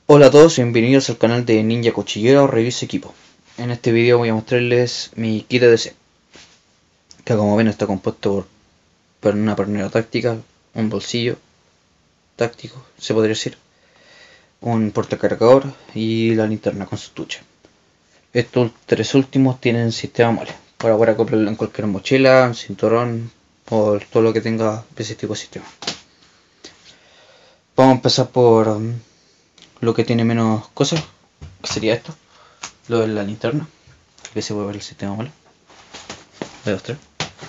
Hola a todos, bienvenidos al canal de Ninja Cuchillero Revisa Equipo. En este video voy a mostrarles mi kit de DC, que como ven está compuesto por una pernera táctica, un bolsillo táctico, se podría decir, un portacargador y la linterna con su estuche. Estos tres últimos tienen sistema mole, para poder acoplarlo en cualquier mochila, un cinturón o todo lo que tenga ese tipo de sistema. Vamos a empezar por lo que tiene menos cosas, que sería esto, lo de la linterna, que se puede ver el sistema mole. Voy a mostrar.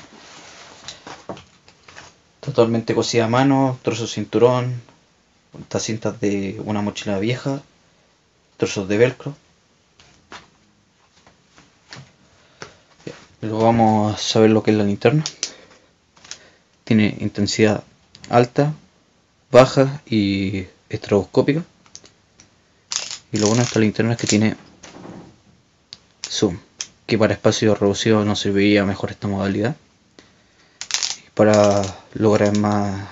Totalmente cosida a mano, trozos de cinturón, estas cintas de una mochila vieja, trozos de velcro. Luego vamos a saber lo que es la linterna. Tiene intensidad alta, baja y estroboscópica. Y lo bueno de esta linterna es que tiene zoom, que para espacios reducidos nos serviría mejor esta modalidad. Y para lograr más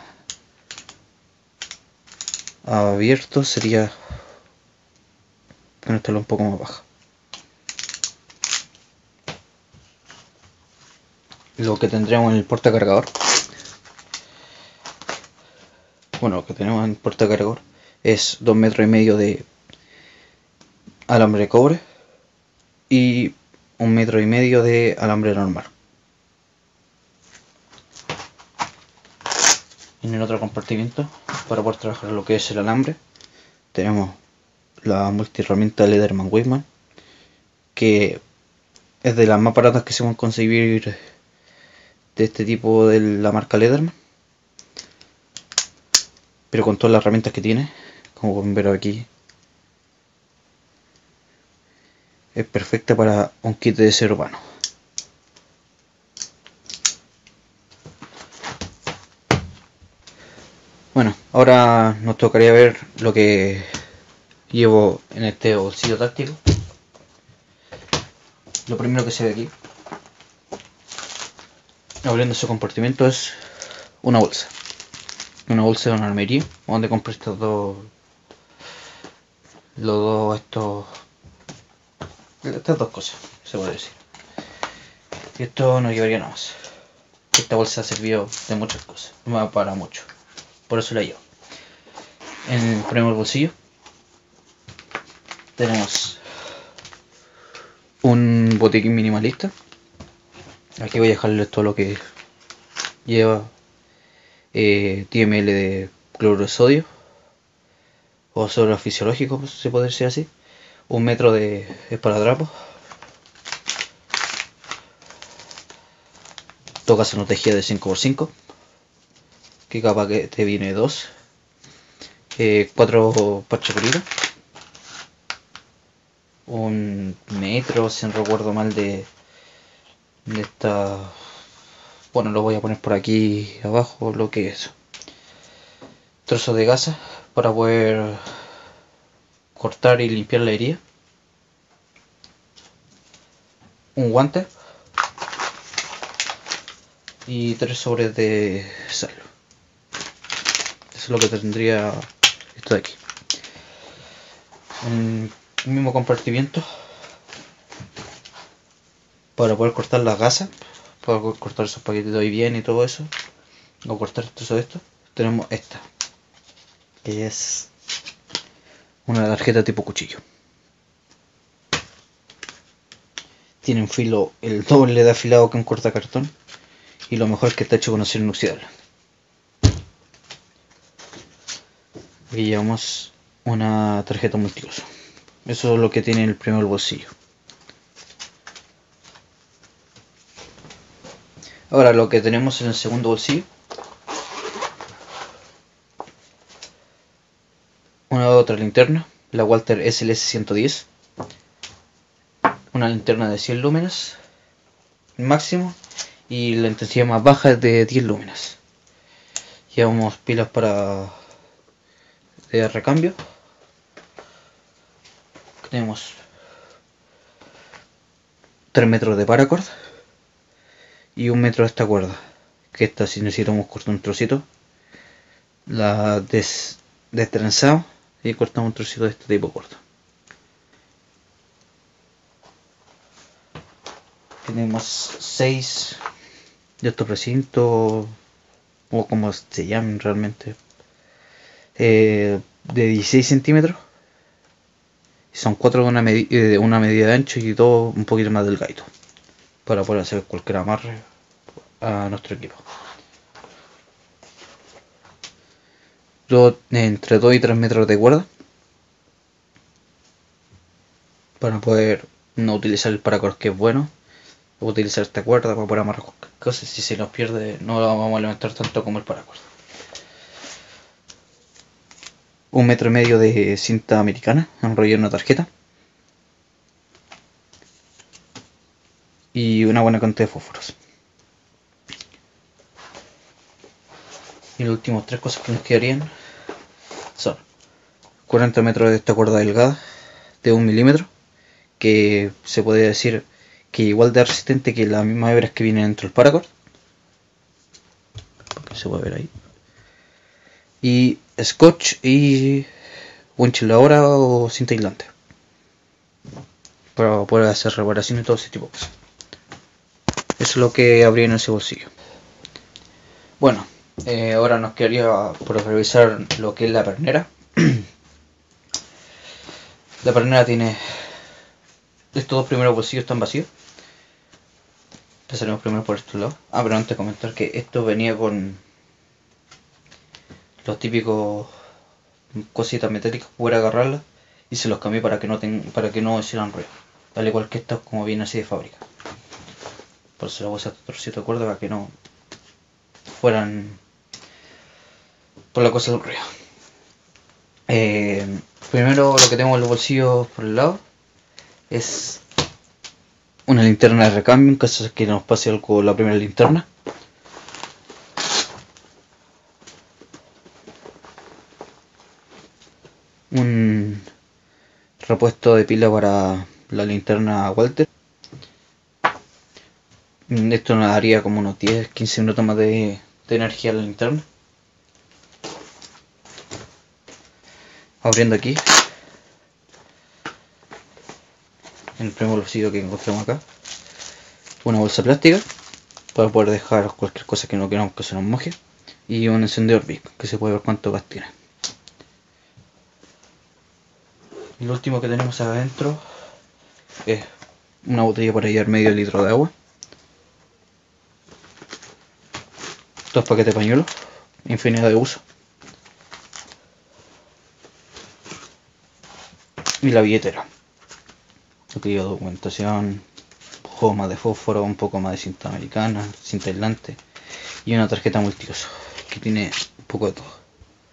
abierto sería ponerlo un poco más baja. Lo que tendríamos en el portacargador, bueno, lo que tenemos en el portacargador es 2,5 metros de alambre de cobre y 1,5 metros de alambre normal. En el otro compartimiento, para poder trabajar lo que es el alambre, tenemos la multiherramienta Leatherman Weightman, que es de las más baratas que se pueden conseguir de este tipo de la marca Leatherman, pero con todas las herramientas que tiene, como pueden ver aquí, es perfecta para un kit de DC urbano. Bueno, ahora nos tocaría ver lo que llevo en este bolsillo táctico. Lo primero que se ve aquí, abriendo su compartimento, es una bolsa de una armería, donde compré estos dos, estas dos cosas, se puede decir. Y esto no llevaría nada más. Esta bolsa ha servido de muchas cosas, no me va para mucho, por eso la llevo. En el primer bolsillo tenemos un botiquín minimalista. Aquí voy a dejarles todo lo que lleva. 10 ml de cloruro de sodio o sodio fisiológico, pues, se puede decir así. 1 metro de esparadrapo, tocas una tejida de 5×5, que capaz que te viene 2, 4 parches, 1 metro, si no recuerdo mal, de esta. Bueno, lo voy a poner por aquí abajo, lo que es. Trozos de gasa para poder cortar y limpiar la herida. Un guante y 3 sobres de sal. Eso es lo que tendría esto de aquí. En el mismo compartimiento, para poder cortar las gasas, para poder cortar esos paquetitos ahí bien y todo eso, o cortar todo esto, tenemos esta, que es una tarjeta tipo cuchillo. Tiene un filo el doble de afilado que un cortacartón, y lo mejor es que está hecho con acero inoxidable. Aquí llevamos una tarjeta multiuso. Eso es lo que tiene el primer bolsillo. Ahora lo que tenemos en el segundo bolsillo, una otra linterna, la Walter SLS-110, una linterna de 100 lúmenes máximo, y la intensidad más baja es de 10 lúmenes. Llevamos pilas de recambio. Tenemos 3 metros de paracord y 1 metro de esta cuerda, que esta, si necesitamos cortar un trocito, la destrenzamos y cortamos un trocito de este tipo corto. Tenemos 6 de estos recintos, o como se llaman realmente, de 16 centímetros. Son 4 de una medida de ancho y 2 un poquito más delgado, para poder hacer cualquier amarre a nuestro equipo. Entre 2 y 3 metros de cuerda, para poder no utilizar el paracord, que es bueno, utilizar esta cuerda para poder amarrar cualquier cosa. Si se nos pierde, no la vamos a levantar tanto como el paracord. 1,5 metros de cinta americana enrollada en una tarjeta y una buena cantidad de fósforos. Y las últimas 3 cosas que nos quedarían son 40 metros de esta cuerda delgada de 1 milímetro, que se puede decir que igual de resistente que las mismas hebras que vienen dentro del paracord, que se puede ver ahí, y scotch y winchell ahora o cinta aislante para poder hacer reparaciones y todo ese tipo de cosas. Eso es lo que habría en ese bolsillo. Bueno, ahora nos quedaría por revisar lo que es la pernera. La pernera tiene estos 2 primeros bolsillos, están vacíos. Empezaremos primero por estos lados. Pero antes de comentar que esto venía con los típicos cositas metálicas para poder agarrarlas, y se los cambié para que no hicieran ruido, al igual que estos, como viene así de fábrica. Por eso le voy a hacer otro trocito de cuerda para que no fueran por la cosa del ruido. Primero, lo que tengo en los bolsillos por el lado es una linterna de recambio en caso de que nos pase algo con la primera linterna. Un repuesto de pila para la linterna Walter. Esto nos daría como unos 10-15 minutos más de energía a la linterna. Abriendo aquí en el primer bolsillo que encontramos acá, una bolsa plástica para poder dejar cualquier cosa que no queramos que se nos moje, y un encendedor Bic que se puede ver cuánto gas tiene. Y lo último que tenemos acá adentro es una botella para llevar medio litro de agua, 2 paquetes de pañuelos, infinidad de usos, y la billetera. Aquí lleva documentación, un poco más de fósforo, un poco más de cinta americana, cinta aislante y una tarjeta multiuso que tiene un poco de todo.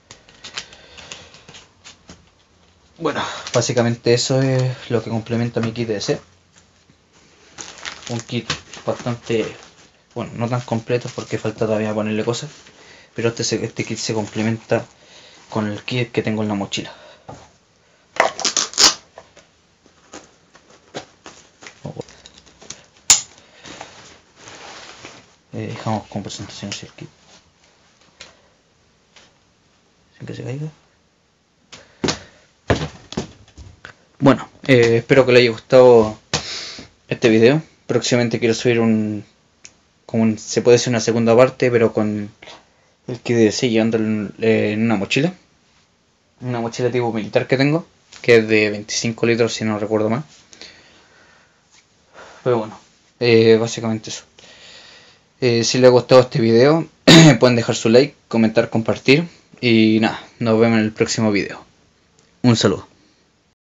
Bueno, básicamente eso es lo que complementa mi kit de DC. Un kit bastante, bueno, no tan completo porque falta todavía ponerle cosas, pero este kit se complementa con el kit que tengo en la mochila. Dejamos con presentación así el kit, sin que se caiga. Bueno, espero que les haya gustado este video. Próximamente quiero subir se puede decir una segunda parte, pero con el kit de DC llevando en una mochila tipo militar que tengo, que es de 25 litros si no recuerdo mal. Pero bueno, básicamente eso. Si les ha gustado este video, pueden dejar su like, comentar, compartir, y nada, nos vemos en el próximo video. Un saludo.